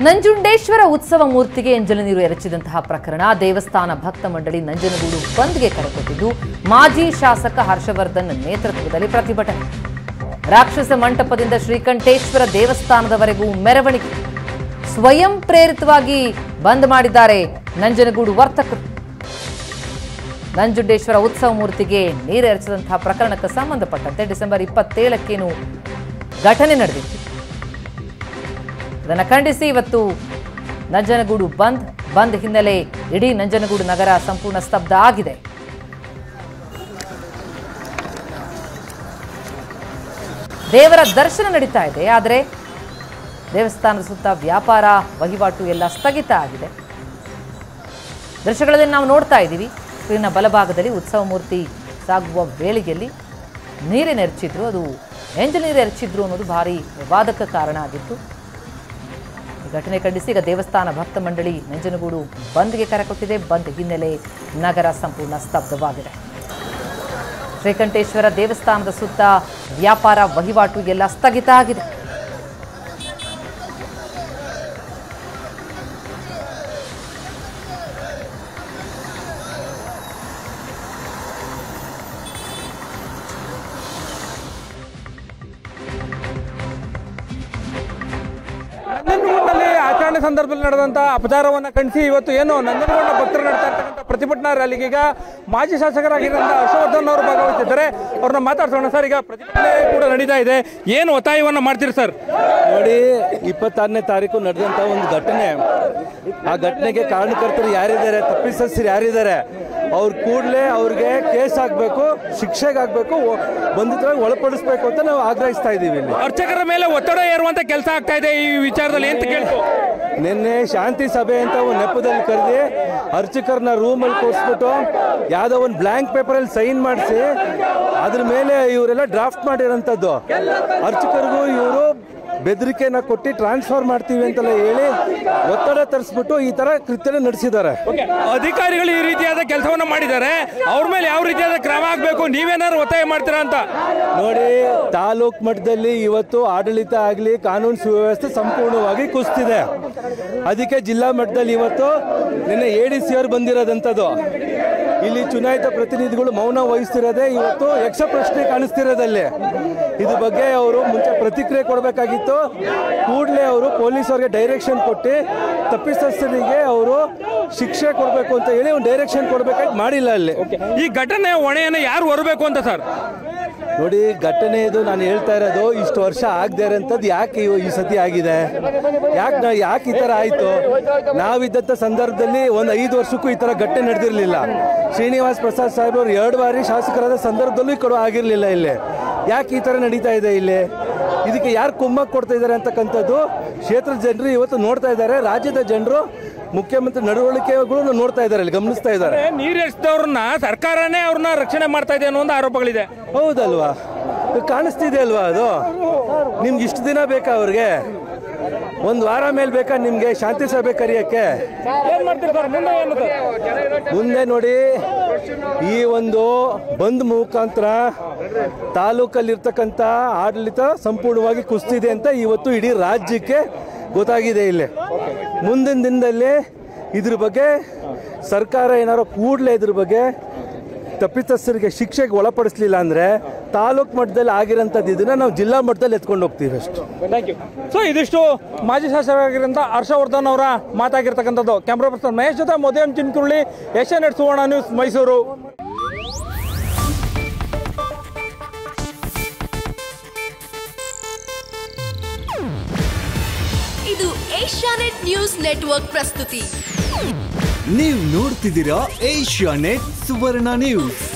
ನಂಜುಂಡೇಶ್ವರ ಉತ್ಸವ ಮೂರ್ತಿಗೆ ಎಂಜಲು ನೀರು ಎರಚಿದಂತಹ ಪ್ರಕರಣ ದೇವಸ್ಥಾನ ಭಕ್ತ ಮಂಡಳಿ ನಂಜನಗೂಡು ಬಂದ್ಗೆ ಕರೆಕೊಟ್ಟಿದ್ದು ಮಾಜಿ ಶಾಸಕ ಹರ್ಷವರ್ಧನ್ ನೇತೃತ್ವದಲ್ಲಿ ಪ್ರತಿಭಟನೆ. ರಾಕ್ಷಸ ಮಂಟಪದಿಂದ ಶ್ರೀಕಂಠೇಶ್ವರ ದೇವಸ್ಥಾನದವರೆಗೂ ಮೆರವಣಿಗೆ. ಸ್ವಯಂ ಪ್ರೇರಿತವಾಗಿ ಬಂದ್ ಮಾಡಿದ್ದಾರೆ ನಂಜನಗೂಡು ವರ್ತಕರು. ನಂಜುಂಡೇಶ್ವರ ಉತ್ಸವ ಮೂರ್ತಿಗೆ ನೀರು ಎರಚಿದಂತಹ ಪ್ರಕರಣಕ್ಕೆ ಸಂಬಂಧಪಟ್ಟಂತೆ ಡಿಸೆಂಬರ್ 27 ಘಟನೆ ನಡೆದಿತ್ತು. ಅದನ್ನು ಖಂಡಿಸಿ ಇವತ್ತು ನಂಜನಗೂಡು ಬಂದ್ ಹಿನ್ನೆಲೆ ಇಡೀ ನಂಜನಗೂಡು ನಗರ ಸಂಪೂರ್ಣ ಸ್ತಬ್ಧ ಆಗಿದೆ. ದೇವರ ದರ್ಶನ ನಡೀತಾ ಇದೆ, ಆದರೆ ದೇವಸ್ಥಾನದ ಸುತ್ತ ವ್ಯಾಪಾರ ವಹಿವಾಟು ಎಲ್ಲ ಸ್ಥಗಿತ ಆಗಿದೆ. ದೃಶ್ಯಗಳಲ್ಲಿ ನಾವು ನೋಡ್ತಾ ಇದ್ದೀವಿ. ಸ್ಕ್ರೀನ್ನ ಬಲಭಾಗದಲ್ಲಿ ಉತ್ಸವ ಮೂರ್ತಿ ಸಾಗುವ ವೇಳೆಯಲ್ಲಿ ನೀರಿನ ಎರಚಿದ್ರು, ಅದು ಎಂಜಲು ನೀರು ಎರಚಿದ್ರು ಅನ್ನೋದು ಭಾರಿ ವಿವಾದಕ್ಕೆ ಕಾರಣ ಆಗಿತ್ತು. ಈ ಘಟನೆ ಖಂಡಿಸಿ ಈಗ ದೇವಸ್ಥಾನ ಭಕ್ತ ಮಂಡಳಿ ನಂಜನಗೂಡು ಬಂದ್ಗೆ ಕರೆ ಕೊಟ್ಟಿದೆ. ಬಂದ್ ಹಿನ್ನೆಲೆ ನಗರ ಸಂಪೂರ್ಣ ಸ್ತಬ್ಧವಾಗಿದೆ. ಶ್ರೀಕಂಠೇಶ್ವರ ದೇವಸ್ಥಾನದ ಸುತ್ತ ವ್ಯಾಪಾರ ವಹಿವಾಟು ಎಲ್ಲ ಸ್ಥಗಿತ ಆಗಿದೆ. ನಂಜನಗೂಡಿನಲ್ಲಿ ಆಚರಣೆ ಸಂದರ್ಭದಲ್ಲಿ ನಡೆದಂತಹ ಅಪಚಾರವನ್ನು ಖಂಡಿಸಿ ಇವತ್ತು ಏನು ನಂಜನಗೂಡಿನ ಭಕ್ತರು ನಡೆತಾ ಇರ್ತಕ್ಕಂಥ ಪ್ರತಿಭಟನಾ ರ್ಯಾಲಿಗೆ ಈಗ ಮಾಜಿ ಶಾಸಕರಾಗಿರುವಂಥ ಹರ್ಷವರ್ಧನ್ ಅವರು ಭಾಗವಹಿಸಿದ್ದಾರೆ. ಅವ್ರನ್ನ ಮಾತಾಡ್ಸೋಣ. ಸರ್, ಈಗ ಪ್ರತಿಭಟನೆ ಕೂಡ ನಡೀತಾ ಇದೆ, ಏನು ಒತ್ತಾಯವನ್ನು ಮಾಡ್ತೀರಿ ಸರ್? ನೋಡಿ, 26ನೇ ತಾರೀಕು ನಡೆದಂಥ ಒಂದು ಘಟನೆ, ಆ ಘಟನೆಗೆ ಕಾರಣಕರ್ತರು ಯಾರಿದ್ದಾರೆ, ತಪ್ಪಿತಸ್ಥರು ಯಾರಿದ್ದಾರೆ, ಅವ್ರು ಕೂಡಲೇ ಅವ್ರಿಗೆ ಕೇಸ್ ಆಗಬೇಕು, ಶಿಕ್ಷೆಗಾಗಬೇಕು, ಬಂಧಿತವಾಗಿ ಒಳಪಡಿಸಬೇಕು ಅಂತ ನಾವು ಆಗ್ರಹಿಸ್ತಾ ಇದ್ದೀವಿ. ಅರ್ಚಕರ ಮೇಲೆ ಒತ್ತಡ ಏರುವಂತ ಕೆಲಸ ಆಗ್ತಾ ಇದೆ ಈ ವಿಚಾರದಲ್ಲಿ ಅಂತ ಕೇಳ್ತು. ನಿನ್ನೆ ಶಾಂತಿ ಸಭೆ ಅಂತ ಒಂದು ನೆಪದಲ್ಲಿ ಕರೆದಿ ಅರ್ಚಕರನ್ನ ರೂಮಲ್ಲಿ ಕೂರಿಸ್ಬಿಟ್ಟು ಯಾವುದೋ ಒಂದು ಬ್ಲ್ಯಾಂಕ್ ಪೇಪರಲ್ಲಿ ಸೈನ್ ಮಾಡಿಸಿ ಅದ್ರ ಮೇಲೆ ಇವರೆಲ್ಲ ಡ್ರಾಫ್ಟ್ ಮಾಡಿರೋಂಥದ್ದು. ಅರ್ಚಕರಿಗೂ ಇವರು ಬೆದರಿಕೆನ ಕೊಟ್ಟು ಟ್ರಾನ್ಸ್ಫರ್ ಮಾಡ್ತೀವಿ ಅಂತೆಲ್ಲ ಹೇಳಿ ಒತ್ತಡ ತರಿಸ್ಬಿಟ್ಟು ಈ ತರ ಕೃತ್ಯ ನಡೆಸಿದ್ದಾರೆ. ಅಧಿಕಾರಿಗಳು ಈ ರೀತಿಯಾದ ಕೆಲಸವನ್ನ ಮಾಡಿದ್ದಾರೆ, ಅವ್ರ ಮೇಲೆ ಯಾವ ರೀತಿಯಾದ ಕ್ರಮ ಆಗಬೇಕು, ನೀವೇನಾದ್ರು ಒತ್ತಾಯ ಮಾಡ್ತೀರಾ ಅಂತ? ನೋಡಿ, ತಾಲೂಕ್ ಮಟ್ಟದಲ್ಲಿ ಇವತ್ತು ಆಡಳಿತ ಆಗಲಿ ಕಾನೂನು ಸುವ್ಯವಸ್ಥೆ ಸಂಪೂರ್ಣವಾಗಿ ಕುಸಿದಿದೆ. ಅದಕ್ಕೆ ಜಿಲ್ಲಾ ಮಟ್ಟದಲ್ಲಿ ಇವತ್ತು ನಿನ್ನೆ ADC ಅವರು ಬಂದಿರೋದಂಥದ್ದು. ಇಲ್ಲಿ ಚುನಾಯಿತ ಪ್ರತಿನಿಧಿಗಳು ಮೌನ ವಹಿಸ್ತಿರೋದೇ ಇವತ್ತು ಯಕ್ಷ ಪ್ರಶ್ನೆ ಕಾಣಿಸ್ತಿರೋದಲ್ಲಿ. ಇದ್ರ ಬಗ್ಗೆ ಅವರು ಮುಂಚೆ ಪ್ರತಿಕ್ರಿಯೆ ಕೊಡಬೇಕಾಗಿತ್ತು. ಕೂಡಲೇ ಅವರು ಪೊಲೀಸರಿಗೆ ಡೈರೆಕ್ಷನ್ ಕೊಟ್ಟು ತಪ್ಪಿತಸ್ಥರಿಗೆ ಅವರು ಶಿಕ್ಷೆ ಕೊಡಬೇಕು ಅಂತ ಹೇಳಿ ಒಂದು ಡೈರೆಕ್ಷನ್ ಕೊಡಬೇಕಾಗಿ ಮಾಡಿಲ್ಲ. ಅಲ್ಲಿ ಈ ಘಟನೆ ಹೊಣೆಯನ್ನು ಯಾರು ಹೊರಬೇಕು ಅಂತ ಸರ್? ನೋಡಿ, ಘಟನೆ ಇದು ನಾನು ಹೇಳ್ತಾ ಇರೋದು ಇಷ್ಟು ವರ್ಷ ಆಗದೆ ಇರೋಂಥದ್ದು ಯಾಕೆ ಈ ಸತಿ ಆಗಿದೆ, ಯಾಕೆ ಈ ಥರ ಆಯಿತು? ನಾವಿದ್ದಂಥ ಸಂದರ್ಭದಲ್ಲಿ ಒಂದು 5 ವರ್ಷಕ್ಕೂ ಈ ಥರ ಘಟನೆ ನಡೆದಿರಲಿಲ್ಲ. ಶ್ರೀನಿವಾಸ್ ಪ್ರಸಾದ್ ಸಾಹೇಬ್ರು 2 ಬಾರಿ ಶಾಸಕರಾದ ಸಂದರ್ಭದಲ್ಲೂ ಈ ಕಡೆ ಆಗಿರಲಿಲ್ಲ. ಇಲ್ಲಿ ಯಾಕೆ ಈ ಥರ ನಡೀತಾ ಇದೆ? ಇಲ್ಲಿ ಇದಕ್ಕೆ ಯಾರು ಕುಮ್ಮಕ್ಕು ಕೊಡ್ತಾ ಇದ್ದಾರೆ ಅಂತಕ್ಕಂಥದ್ದು ಕ್ಷೇತ್ರದ ಜನರು ಇವತ್ತು ನೋಡ್ತಾ ಇದ್ದಾರೆ. ರಾಜ್ಯದ ಜನರು ಮುಖ್ಯಮಂತ್ರಿ ನಡವಳಿಕೆಗಳು ನೋಡ್ತಾ ಇದ್ದಾರೆ, ಇಲ್ಲಿ ಗಮನಿಸ್ತಾ ಇದ್ದಾರೆ. ನೀರು ಎಷ್ಟದವ್ರನ್ನ ಸರ್ಕಾರನೇ ಅವ್ರನ್ನ ರಕ್ಷಣೆ ಮಾಡ್ತಾ ಇದೆ ಅನ್ನೋ ಒಂದು ಆರೋಪಗಳಿದೆ. ಹೌದಲ್ವಾ? ಕಾಣಿಸ್ತಿದೆ ಅಲ್ವಾ? ಅದು ನಿಮ್ಗೆ ಇಷ್ಟು ದಿನ ಬೇಕಾ? ಅವ್ರಿಗೆ 1 ವಾರ ಮೇಲೆ ಬೇಕಾ ನಿಮ್ಗೆ ಶಾಂತಿ ಸಭೆ ಕರೆಯಕ್ಕೆ? ಮುಂದೆ ನೋಡಿ, ಈ ಒಂದು ಬಂದ್ ಮುಖಾಂತರ ತಾಲೂಕಲ್ಲಿರ್ತಕ್ಕಂಥ ಆಡಳಿತ ಸಂಪೂರ್ಣವಾಗಿ ಕುಸಿದಿದೆ ಅಂತ ಇವತ್ತು ಇಡೀ ರಾಜ್ಯಕ್ಕೆ ಗೊತ್ತಾಗಿದೆ. ಇಲ್ಲಿ ಮುಂದಿನ ದಿನದಲ್ಲಿ ಇದ್ರ ಬಗ್ಗೆ ಸರ್ಕಾರ ಏನಾರು ಕೂಡಲೇ ಇದ್ರ ಬಗ್ಗೆ ತಪ್ಪಿತಸ್ಥರಿಗೆ ಶಿಕ್ಷೆಗೆ ಒಳಪಡಿಸಲಿಲ್ಲ ಅಂದರೆ ತಾಲೂಕು ಮಟ್ಟದಲ್ಲಿ ಆಗಿರೋಂಥದ್ದು ಇದನ್ನ ನಾವು ಜಿಲ್ಲಾ ಮಟ್ಟದಲ್ಲಿ ಎತ್ಕೊಂಡು ಹೋಗ್ತೀವಿ ಅಷ್ಟು. Thank you. ಸೊ ಇದಿಷ್ಟು ಮಾಜಿ ಶಾಸಕರಾಗಿರೋಂಥ ಹರ್ಷವರ್ಧನ್ ಅವರ ಮಾತಾಗಿರ್ತಕ್ಕಂಥದ್ದು. ಕ್ಯಾಮ್ರಾ ಪರ್ಸನ್ ಮಹೇಶ್ ಜೊತೆ ಮೋದಿಯಂ ಚಿನ್ಕುರುಳಿ, ಏಷ್ಯಾನೆಟ್ ಸುವರ್ಣ ನ್ಯೂಸ್, ಮೈಸೂರು. ಇದು ಏಷ್ಯಾನೆಟ್ ನ್ಯೂಸ್ ನೆಟ್ವರ್ಕ್ ಪ್ರಸ್ತುತಿ. ನೀವು ನೋಡ್ತಿದ್ದೀರಾ ಏಷ್ಯಾನೆಟ್ ಸುವರ್ಣ ನ್ಯೂಸ್.